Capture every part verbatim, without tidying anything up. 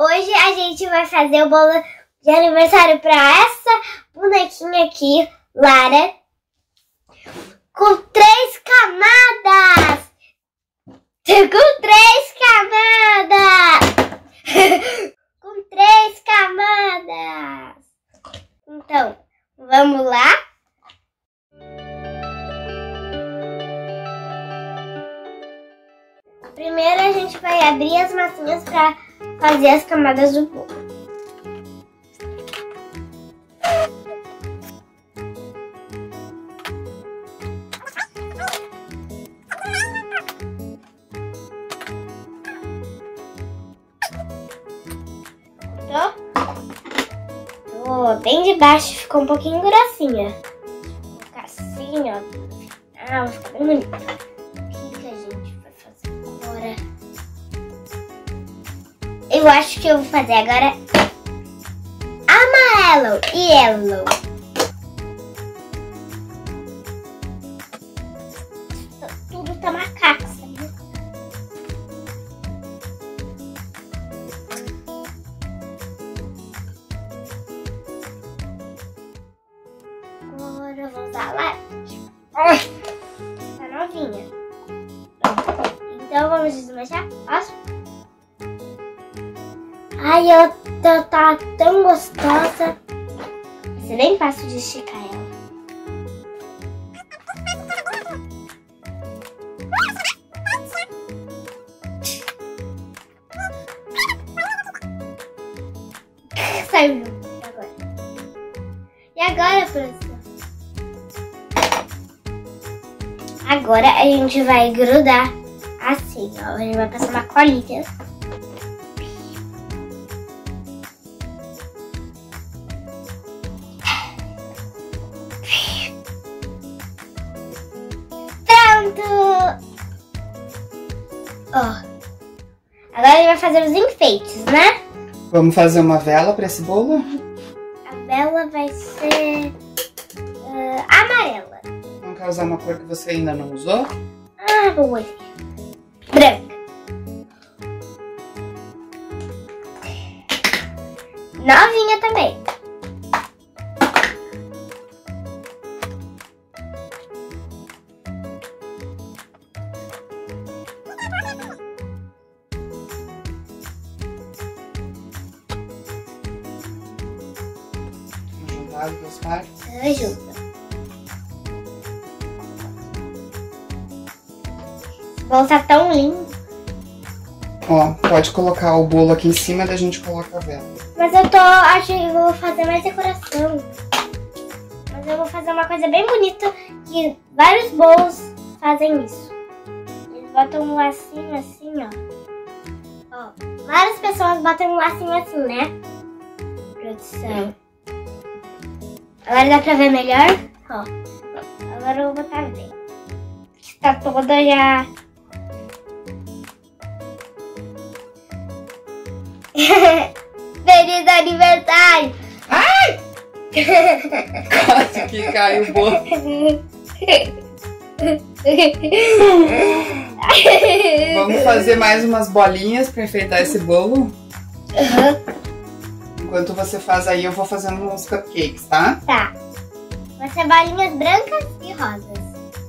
Hoje a gente vai fazer o bolo de aniversário para essa bonequinha aqui, Lara, com três camadas. Com três camadas. Com três camadas. Então, vamos lá? Primeiro a gente vai abrir as massinhas para fazer as camadas do bolo. Tô bem de baixo, ficou um pouquinho grossinha. Vou colocar assim, ó. Ah, vai ficar bem bonito. O que a gente vai fazer agora? Eu acho que eu vou fazer agora amarelo e yellow. Tudo tá macaco, sabe? Agora eu vou usar laranja. Tá novinha. Então vamos desmanchar? Posso? Ai, ela tá, tá tão gostosa. Vai ser bem fácil de esticar ela. Saiu agora. E agora, professor? Agora a gente vai grudar assim, ó. A gente vai passar uma colinha. Ó, agora a gente vai fazer os enfeites, né? Vamos fazer uma vela para esse bolo? A vela vai ser uh, amarela. Não quer usar uma cor que você ainda não usou? Ah, boa. Branca. Novinha também. As duas partes. Ajuda. O bolo tá tão lindo. Ó, pode colocar o bolo aqui em cima e da gente coloca a vela. Mas eu tô, acho que eu vou fazer mais decoração. Mas eu vou fazer uma coisa bem bonita, que vários bolos fazem isso. Eles botam um lacinho assim, ó. Ó, várias pessoas botam um lacinho assim, né? Produção. Agora dá pra ver melhor? Ó. Agora eu vou botar bem. Está toda já. Feliz aniversário! Ai! Quase que cai o bolo. Vamos fazer mais umas bolinhas para enfeitar esse bolo? Uhum. Enquanto você faz aí, eu vou fazendo uns cupcakes, tá? Tá. Vai ser bolinhas brancas e rosas.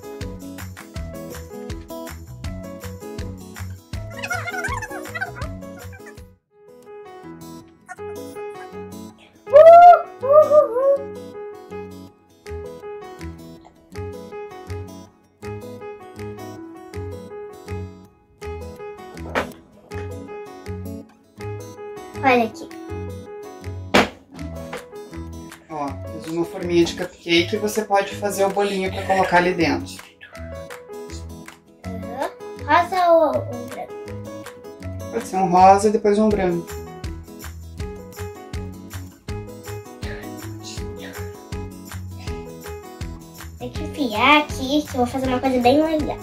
Uh, uh, uh, uh. Olha aqui. Ó, fiz uma forminha de cupcake e você pode fazer o bolinho para colocar ali dentro. Uhum. Rosa ou um branco? Pode ser um rosa e depois um branco. Tem que enfiar aqui, que eu vou fazer uma coisa bem legal.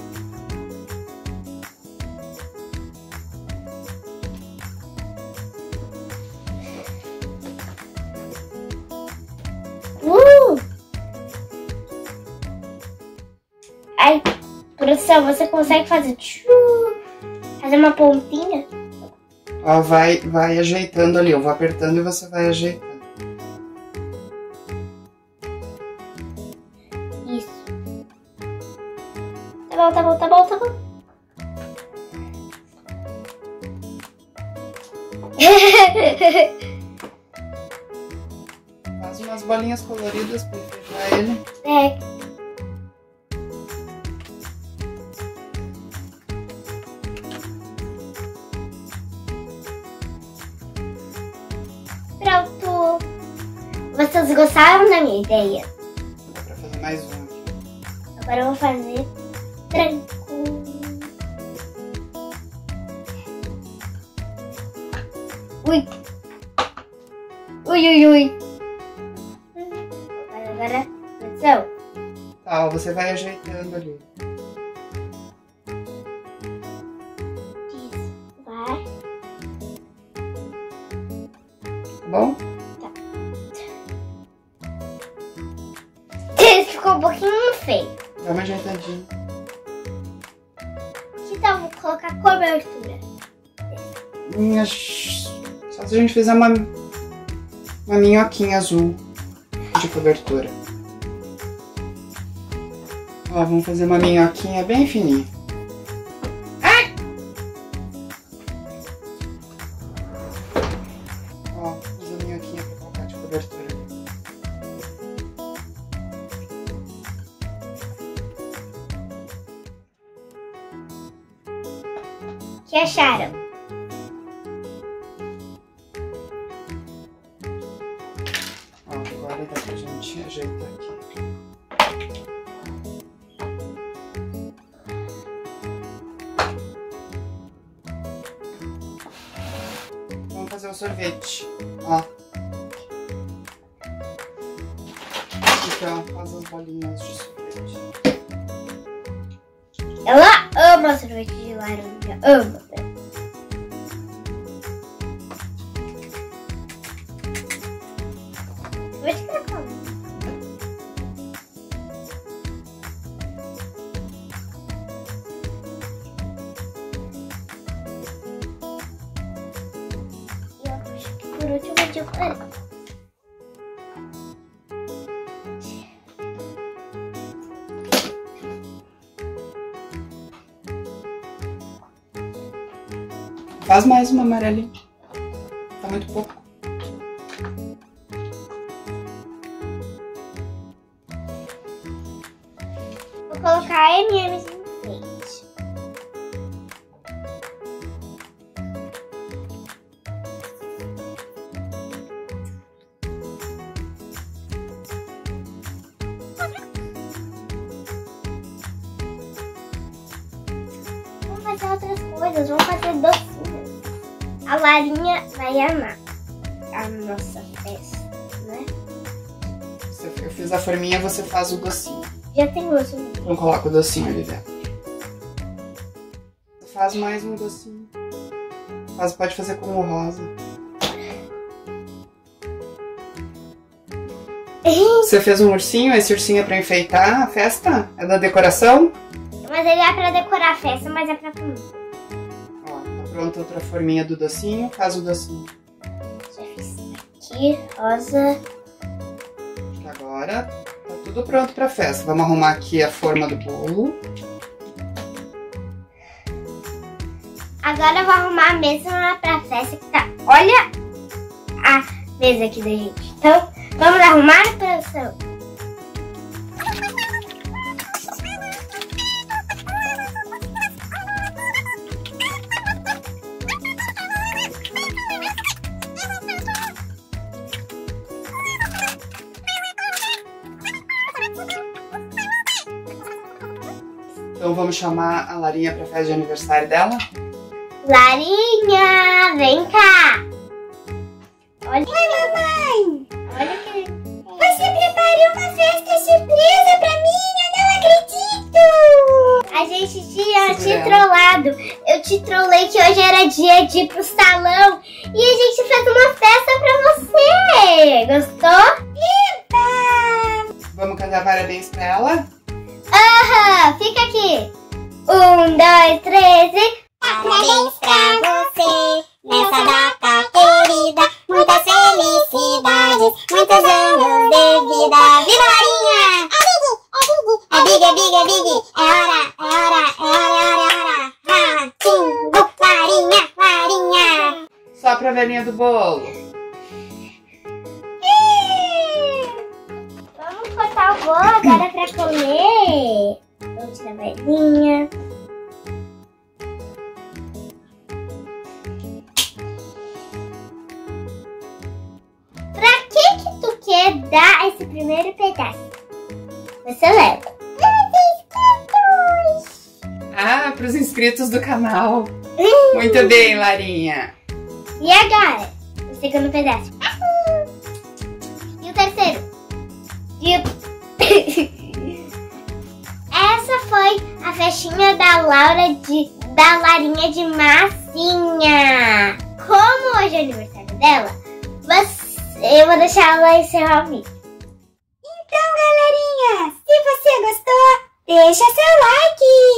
Uh! Ai, produção, você consegue fazer tchu, fazer uma pontinha? Ó, vai, vai ajeitando ali. Eu vou apertando e você vai ajeitando. Isso. Tá bom, tá bom, tá bom, tá bom. Faz umas bolinhas coloridas pra enfeitar ele. É. Pronto. Vocês gostaram da minha ideia? Dá pra fazer mais um aqui. Agora eu vou fazer tranco. Ui. Ui, ui, ui. Agora, agora, atenção. Tá, ó, você vai ajeitando ali. Isso, vai. Tá bom? Tá. Esse ficou um pouquinho feio. Dá uma ajeitadinha. Que tal vou colocar cobertura? Hum, acho- Só se a gente fizer uma, uma minhoquinha azul de cobertura. Ó, vamos fazer uma minhoquinha bem fininha. Ai! Ó, fiz a minhoquinha pra colocar de cobertura. O que acharam? Ó, agora dá pra gente ajeitar aqui. Vamos fazer o sorvete. Ó. Aqui, ó, faz as bolinhas de sorvete. Ela ama sorvete de laranja. Ama. Sorvete de cacau. E eu acho que por último eu digo... Faz mais uma amarelinha. Tá muito pouco. Vou colocar M e M's no enfeite. Vamos fazer outras coisas, vamos fazer docinhos. A Larinha vai amar a nossa festa, né? Eu fiz a forminha, você faz o docinho. Já tem gosto. Então coloca o docinho ali dentro. Faz mais um docinho. Faz, pode fazer com o rosa. Você fez um ursinho? Esse ursinho é pra enfeitar a festa? É da decoração? Mas ele é pra decorar a festa, mas é pra comer. Ó, tá pronta outra forminha do docinho. Faz o docinho. Já fiz aqui, rosa. Acho que agora tá tudo pronto pra festa. Vamos arrumar aqui a forma do bolo. Agora eu vou arrumar a mesa pra festa que tá... Olha a mesa aqui da gente. Então, vamos arrumar, produção? Então vamos chamar a Larinha pra festa de aniversário dela. Larinha, vem cá! Olha. Oi, mamãe! Olha que... Você preparou uma festa surpresa pra mim? Eu não acredito! A gente tinha te trollado. Eu te trollei que hoje era dia de ir pro salão. E a gente fez uma festa pra você! Gostou? Eba! Vamos cantar parabéns pra ela? Aham, fica aqui. Um, dois, três e... Parabéns pra você nessa data querida. Muitas felicidades, muitos anos de vida. Viva Larinha! É Big, é Big, é Big. É hora, é hora, é hora, é hora, é hora. Ratinho, Larinha, Larinha. Sopra a velhinha do bolo. Vamos cortar o bolo agora pra comer. Vamos tirar a velhinha. Pra que que tu quer dar esse primeiro pedaço? Você leva. Ah, pros inscritos do canal. Muito bem, Larinha. E agora? O segundo pedaço. E o terceiro? E o... Essa foi a festinha da Laura de... da Larinha de massinha. Como hoje é aniversário dela, você... eu vou deixar ela encerrar o vídeo. Então, galerinha, se você gostou, deixa seu like.